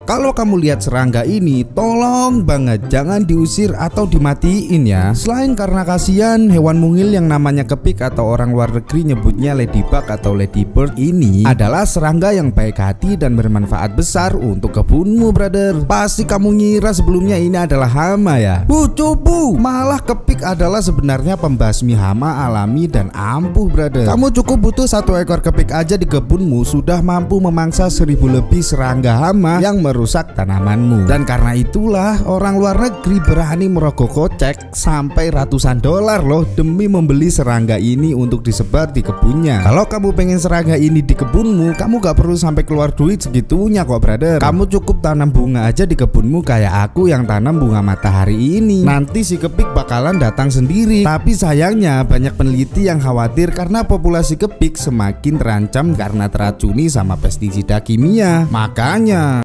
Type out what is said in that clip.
Kalau kamu lihat serangga ini, tolong banget jangan diusir atau dimatiin ya. Selain karena kasihan, hewan mungil yang namanya kepik atau orang luar negeri nyebutnya ladybug atau ladybird ini adalah serangga yang baik hati dan bermanfaat besar untuk kebunmu, brother. Pasti kamu ngira sebelumnya ini adalah hama ya? Cupu, malah kepik adalah sebenarnya pembasmi hama alami dan ampuh, brother. Kamu cukup butuh 1 ekor kepik aja di kebunmu sudah mampu memangsa 1000 lebih serangga hama yang merusak tanamanmu. Dan karena itulah orang luar negeri berani merogoh kocek sampai ratusan dolar loh demi membeli serangga ini untuk disebar di kebunnya. Kalau kamu pengen serangga ini di kebunmu, kamu gak perlu sampai keluar duit segitunya kok, brother. Kamu cukup tanam bunga aja di kebunmu kayak aku yang tanam bunga matahari ini. Nanti si kepik bakalan datang sendiri. Tapi sayangnya banyak peneliti yang khawatir karena populasi kepik semakin terancam karena teracuni sama pestisida kimia. Makanya